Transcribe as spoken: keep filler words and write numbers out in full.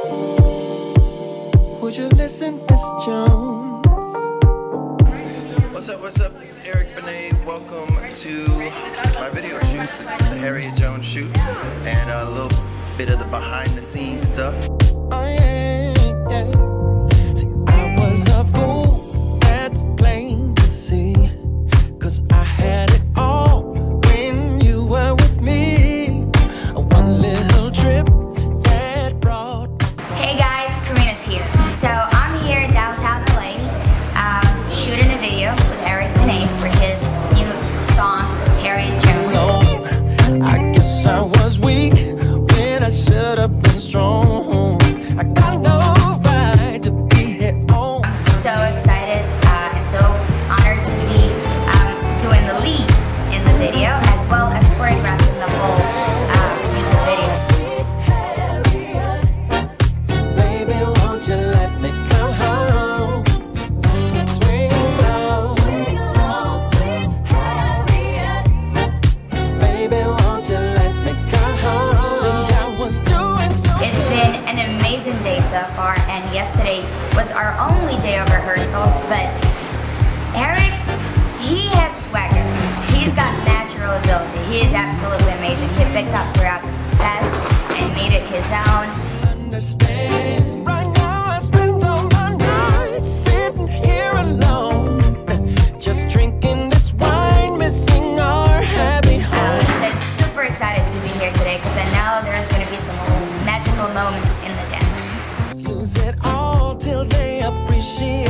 Would you listen, Miss Jones? What's up, what's up? This is Eric Benet. Welcome to my video shoot. This is the Harriet Jones shoot and a little bit of the behind the scenes stuff. Oh, yeah, yeah. See, I was a fool, that's plain to see. Cause I had it all when you were with me. One little trip that brought. Hey guys, Karina's here. So I'm here in downtown L A, um, shooting a video with Eric Benet for his new song, Harriet Jones. No, I guess I was weak when I should have been strong. I got no right to be here on. I'm so excited uh, and so honored to be um, doing the lead in the video as well as choreographing the whole uh, music video. Baby, won't you let me come home? Swing low, swing low, sweet Harriet. Baby, won't you let me come home? See, I was doing so. It's been an amazing day so far, and yesterday was our only day of rehearsals, but Eric, he has swagger. He's got natural ability. He is absolutely amazing. He picked up throughout the fest and made it his own. Understand. Right now I spend all my nights sitting here alone, just drinking this wine, missing our happy home. Um, so I'm super excited to be here today because I know there's going to be some magical moments in the dance. Lose it all till they appreciate